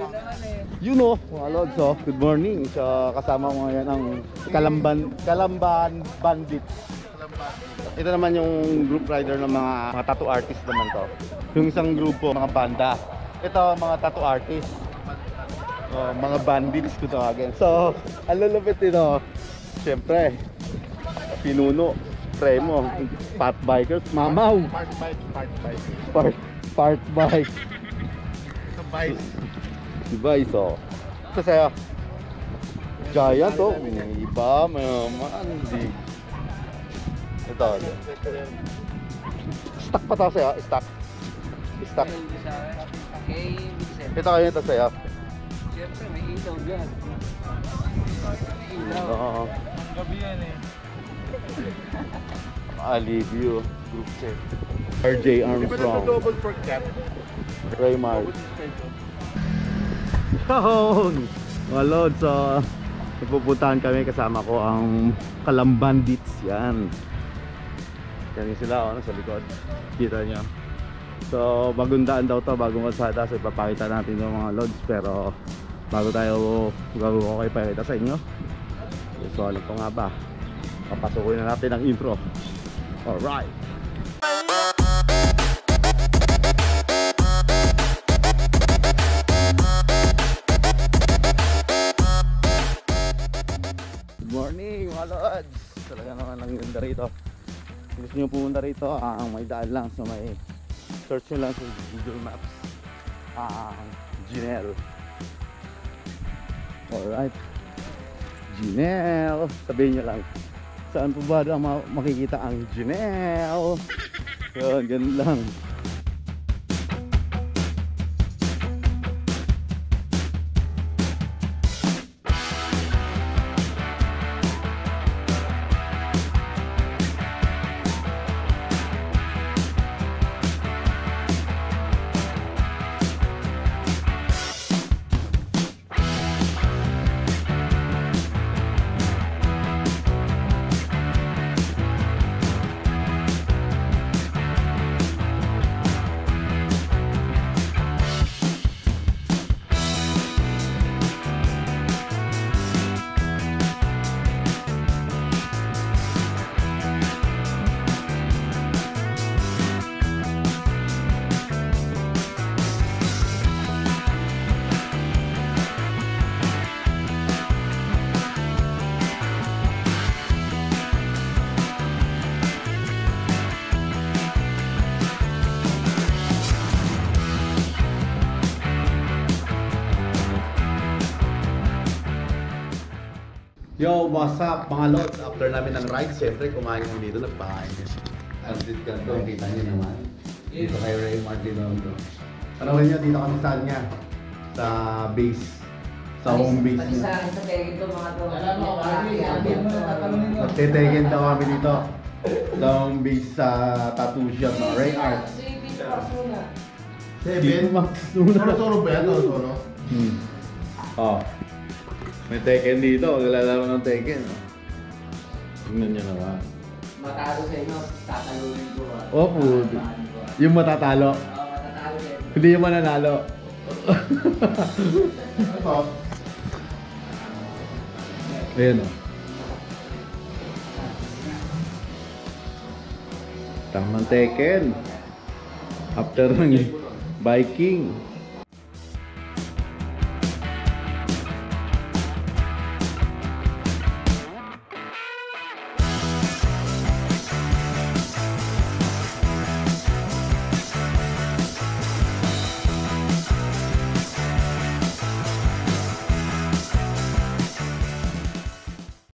You know, mga lods, oh, good morning. So, kasama mo ngayon ang Kalamban Bandits. Ito naman yung group rider ng mga tattoo artist naman to. Yung isang grupo, mga banda. Ito, mga tattoo artist. Mga bandits ko tawagin. So, ang lulupit nito, syempre, pinuno, premo, fat bikers, mamaw. Part bike. Device, oh. Ito sa'yo. Giant, oh. Iba, mayaman. Ito. Stock pa tayo sa'yo. Stock. Ito kayo ito sa'yo. Siyempre, may ilaw dyan. Oo. Gabi yan eh. Alivio group set. RJ Armstrong. Double fork cap. Raymar. Yun! Mga lods, so napupuntahan kami, kasama ko ang Kalambandits. Yan. Yan sila, sa likod. Kita nyo. So bagong daan daw to, bagong kalsada. So ipapakita natin yung mga lods. Pero bago ko kayo pakita sa inyo. So ano pa nga ba, papasukin na natin ang intro. Alright. Good morning mga lods. Talaga naman ang ganda rito. Kung gusto nyo pumunta rito, ang may daan lang. So may search nyo lang sa Google Maps, Ginel. Alright, Ginel. Sabihin nyo lang, saan po ba makikita ang Ginel? Yun, ganun lang. Yo, what's up mga lods? After namin ng ride, syempre kumain kami dito, nagpakain. Andit ka to, kita nyo naman. Dito kay Ray Martinondo. Panawin nyo, dito kami saan niya? Sa base. Sa home base niya. Sa Tekken to mga to. Magte-Tekken daw kami dito. Sa home base sa tattoo shop na Ray Art. 7 Max Luna. Toro-toro ba yan? Toro-toro? Oh. May Tekken dito, maglalaro ng Tekken. Tingnan nyo naman. Matalo sa inyo, tatalunin ko. Oh, food. Yung matatalo. Matatalo din. Hindi yung mananalo. Ito. Ayan o. Tamang Tekken. After ng Viking.